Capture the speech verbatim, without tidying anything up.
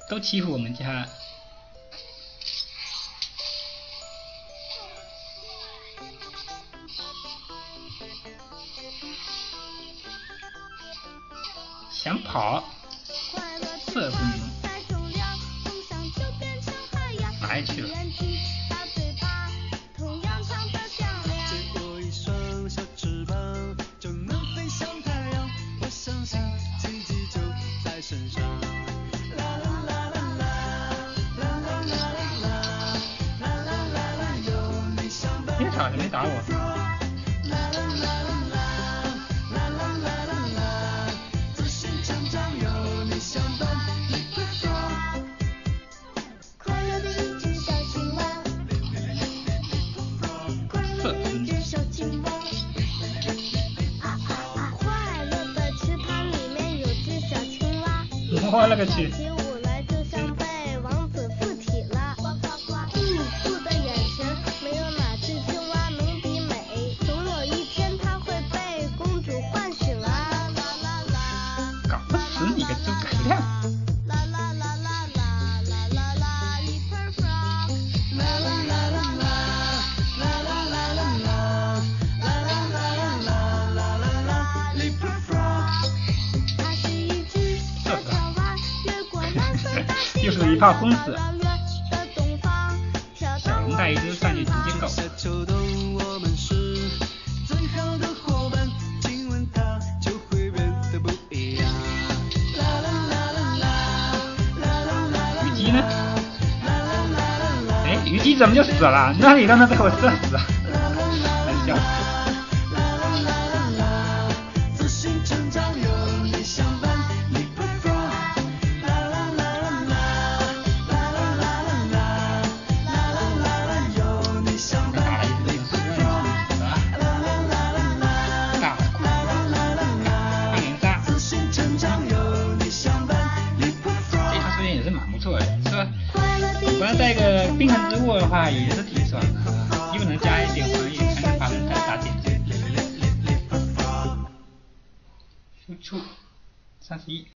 都欺负我们家。想跑，这不能，哪里去了？别吵，没打我。我勒个去！ 起舞来就像被王子附体了，艺术的眼神，没有哪只青蛙能比美。总有一天，它会被公主唤醒啊！啦啦啦！ 搞不死你个诸葛亮！ 啦啦啦啦啦啦啦啦 ，Leaper Frog！ 啦啦啦啦啦啦啦啦啦啦啦啦啦啦啦啦啦 ，Leaper Frog！ 它是一只小青蛙。 又是一炮轰死，小龙带一只上去直接搞。虞姬呢？哎，虞姬怎么就死了？那你让他被我射死啊！真笑死。不然带个冰痕之物的话也是挺爽的，又能加一点防御，还能把人再打点。输出三十一。